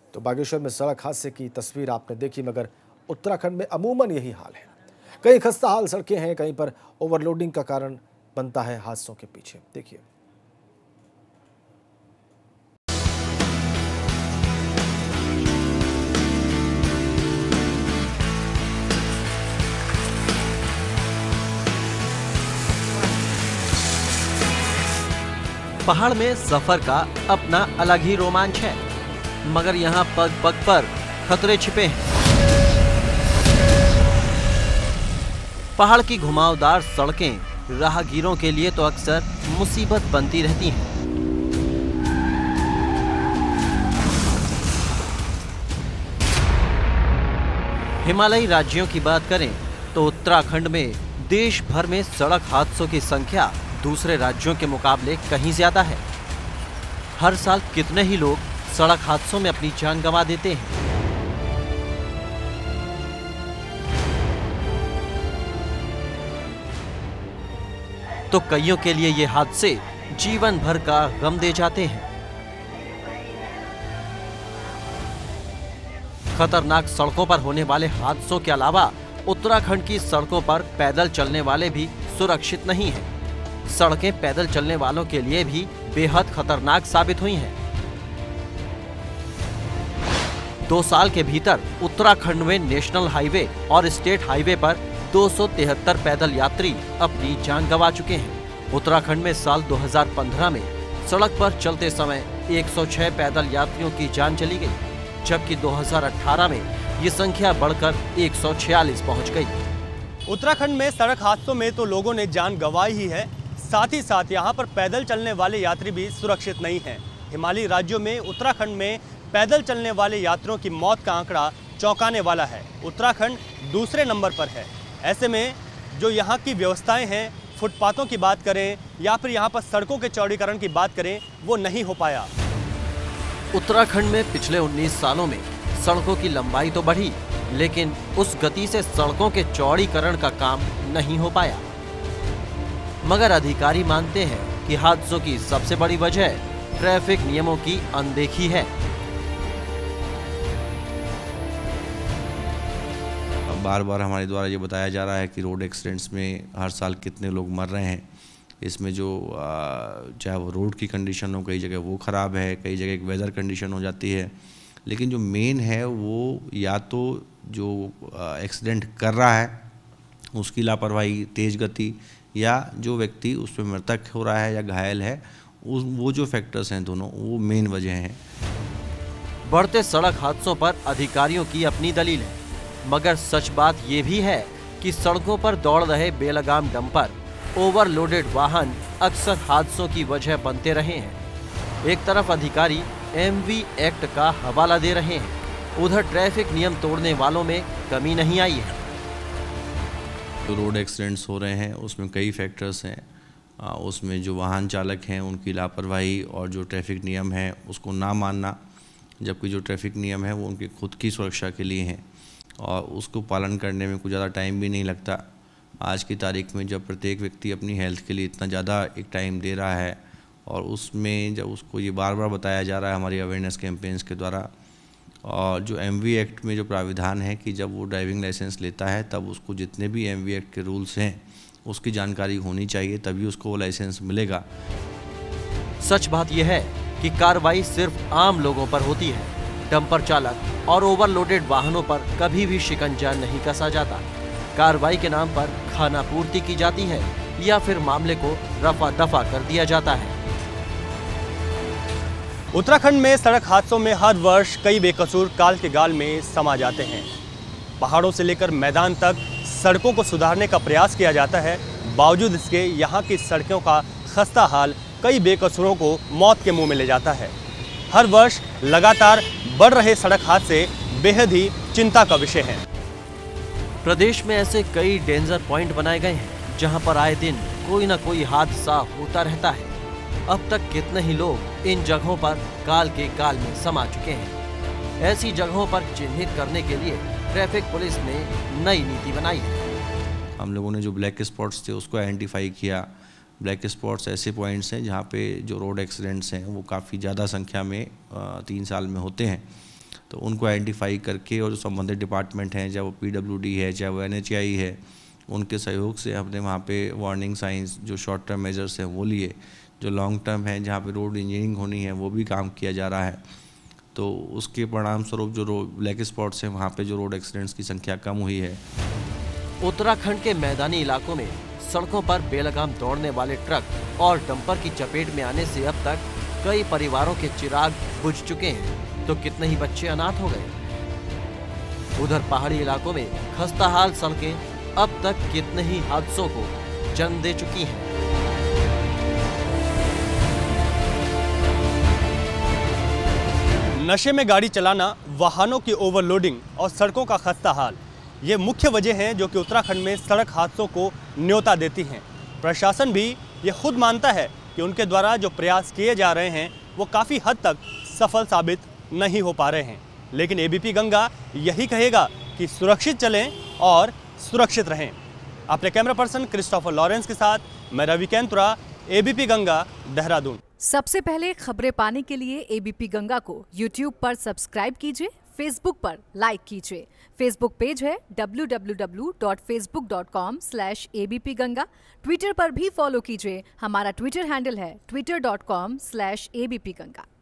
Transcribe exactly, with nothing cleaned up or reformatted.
तो बागेश्वर में सड़क हादसे की तस्वीर आपने देखी, मगर उत्तराखंड में अमूमन यही हाल है। कहीं खस्ता हाल सड़कें हैं, कहीं पर ओवरलोडिंग का कारण बनता है हादसों के पीछे। देखिए। पहाड़ में सफर का अपना अलग ही रोमांच है, मगर यहाँ पग पग पर खतरे छिपे हैं। पहाड़ की घुमावदार सड़कें राहगीरों के लिए तो अक्सर मुसीबत बनती रहती हैं। हिमालयी राज्यों की बात करें तो उत्तराखंड में देश भर में सड़क हादसों की संख्या दूसरे राज्यों के मुकाबले कहीं ज्यादा है। हर साल कितने ही लोग सड़क हादसों में अपनी जान गंवा देते हैं। तो कईयों के लिए ये हादसे जीवन भर का गम दे जाते हैं। खतरनाक सड़कों पर होने वाले हादसों के अलावा उत्तराखंड की सड़कों पर पैदल चलने वाले भी सुरक्षित नहीं हैं। सड़कें पैदल चलने वालों के लिए भी बेहद खतरनाक साबित हुई हैं। दो साल के भीतर उत्तराखंड में नेशनल हाईवे और स्टेट हाईवे पर दो सौ तिहत्तर पैदल यात्री अपनी जान गंवा चुके हैं। उत्तराखंड में साल दो हज़ार पंद्रह में सड़क पर चलते समय एक सौ छह पैदल यात्रियों की जान चली गई, जबकि दो हज़ार अठारह में ये संख्या बढ़कर एक सौ छियालीस पहुंच गई। उत्तराखंड में सड़क हादसों में तो लोगों ने जान गंवाई ही है, साथ ही साथ यहाँ पर पैदल चलने वाले यात्री भी सुरक्षित नहीं हैं। हिमालयी राज्यों में उत्तराखंड में पैदल चलने वाले यात्रियों की मौत का आंकड़ा चौंकाने वाला है। उत्तराखंड दूसरे नंबर पर है। ऐसे में जो यहाँ की व्यवस्थाएं हैं, फुटपाथों की बात करें या फिर यहाँ पर सड़कों के चौड़ीकरण की बात करें, वो नहीं हो पाया। उत्तराखंड में पिछले उन्नीस सालों में सड़कों की लंबाई तो बढ़ी, लेकिन उस गति से सड़कों के चौड़ीकरण का काम नहीं हो पाया। मगर अधिकारी मानते हैं कि हादसों की सबसे बड़ी वजह ट्रैफिक नियमों की अनदेखी है। बार बार हमारे द्वारा ये बताया जा रहा है कि रोड एक्सीडेंट्स में हर साल कितने लोग मर रहे हैं। इसमें जो चाहे वो रोड की कंडीशन हो, कई जगह वो ख़राब है, कई जगह एक वेदर कंडीशन हो जाती है, लेकिन जो मेन है वो या तो जो एक्सीडेंट कर रहा है उसकी लापरवाही, तेज़ गति, या जो व्यक्ति उस पर मृतक हो रहा है या घायल है, उस वो जो फैक्टर्स हैं दोनों, वो मेन वजह हैं। बढ़ते सड़क हादसों पर अधिकारियों की अपनी दलील है, मगर सच बात ये भी है कि सड़कों पर दौड़ रहे बेलगाम डंपर, ओवरलोडेड वाहन अक्सर हादसों की वजह बनते रहे हैं। एक तरफ अधिकारी एमवी एक्ट का हवाला दे रहे हैं, उधर ट्रैफिक नियम तोड़ने वालों में कमी नहीं आई है। जो रोड एक्सीडेंट्स हो रहे हैं उसमें कई फैक्टर्स हैं। आ, उसमें जो वाहन चालक हैं उनकी लापरवाही और जो ट्रैफिक नियम है उसको ना मानना, जबकि जो ट्रैफिक नियम है वो उनकी खुद की सुरक्षा के लिए हैं और उसको पालन करने में कुछ ज़्यादा टाइम भी नहीं लगता। आज की तारीख में जब प्रत्येक व्यक्ति अपनी हेल्थ के लिए इतना ज़्यादा एक टाइम दे रहा है और उसमें जब उसको ये बार बार बताया जा रहा है हमारी अवेयरनेस कैंपेन्स के द्वारा, और जो एमवी एक्ट में जो प्राविधान है कि जब वो ड्राइविंग लाइसेंस लेता है तब उसको जितने भी एमवी एक्ट के रूल्स हैं उसकी जानकारी होनी चाहिए, तभी उसको वो लाइसेंस मिलेगा। सच बात यह है कि कार्रवाई सिर्फ आम लोगों पर होती है। डंपर चालक और ओवरलोडेड वाहनों पर कभी भी शिकंजा नहीं कसा जाता। कार्रवाई के नाम पर खाना पूर्ति की जाती है या फिर मामले को रफा दफा कर दिया जाता है। उत्तराखंड में सड़क हादसों में हर वर्ष कई बेकसूर काल के गाल में समा जाते हैं। पहाड़ों से लेकर मैदान तक सड़कों को सुधारने का प्रयास किया जाता है, बावजूद इसके यहाँ की सड़कों का खस्ता हाल कई बेकसूरों को मौत के मुंह में ले जाता है। हर वर्ष लगातार बढ़ रहे सड़क हादसे बेहद ही चिंता का विषय है। प्रदेश में ऐसे कई डेंजर पॉइंट बनाए गए हैं जहां पर आए दिन कोई न कोई हादसा होता रहता है। अब तक कितने ही लोग इन जगहों पर काल के काल में समा चुके हैं। ऐसी जगहों पर चिन्हित करने के लिए ट्रैफिक पुलिस ने नई नीति बनाई है। हम लोगों ने जो ब्लैक स्पॉट्स थे उसको आइडेंटिफाई किया। ब्लैक स्पॉट्स ऐसे पॉइंट्स हैं जहाँ पे जो रोड एक्सीडेंट्स हैं वो काफ़ी ज़्यादा संख्या में तीन साल में होते हैं। तो उनको आइडेंटिफाई करके और जो संबंधित डिपार्टमेंट हैं, चाहे वो पीडब्ल्यूडी है, चाहे वो एनएचएआई है, उनके सहयोग से हमने वहाँ पे वार्निंग साइंस जो शॉर्ट टर्म मेजर्स हैं वो लिए। जो लॉन्ग टर्म है, जहाँ पे रोड इंजीनियरिंग होनी है, वो भी काम किया जा रहा है। तो उसके परिणाम स्वरूप जो रोड ब्लैक स्पॉट्स हैं, वहाँ पे जो रोड एक्सीडेंट्स की संख्या कम हुई है। उत्तराखंड के मैदानी इलाकों में सड़कों पर बेलगाम दौड़ने वाले ट्रक और डंपर की चपेट में आने से अब तक कई परिवारों के चिराग बुझ चुके हैं, तो कितने ही बच्चे अनाथ हो गए। उधर पहाड़ी इलाकों में खस्ताहाल सड़कें अब तक कितने ही हादसों को जन्म दे चुकी हैं। नशे में गाड़ी चलाना, वाहनों की ओवरलोडिंग और सड़कों का खस्ता हाल, ये मुख्य वजह हैं जो कि उत्तराखंड में सड़क हादसों को न्योता देती हैं। प्रशासन भी ये खुद मानता है कि उनके द्वारा जो प्रयास किए जा रहे हैं वो काफ़ी हद तक सफल साबित नहीं हो पा रहे हैं। लेकिन एबीपी गंगा यही कहेगा कि सुरक्षित चलें और सुरक्षित रहें। अपने कैमरा पर्सन क्रिस्टोफर लॉरेंस के साथ मैं रवि कैंतुरा, एबीपी गंगा, देहरादून। सबसे पहले खबरें पाने के लिए एबीपी गंगा को यूट्यूब पर सब्सक्राइब कीजिए, फेसबुक पर लाइक कीजिए। फेसबुक पेज है W W W dot Facebook dot com slash A B P Ganga. Twitter पर भी फॉलो कीजिए, हमारा ट्विटर हैंडल है Twitter dot com slash A B P Ganga.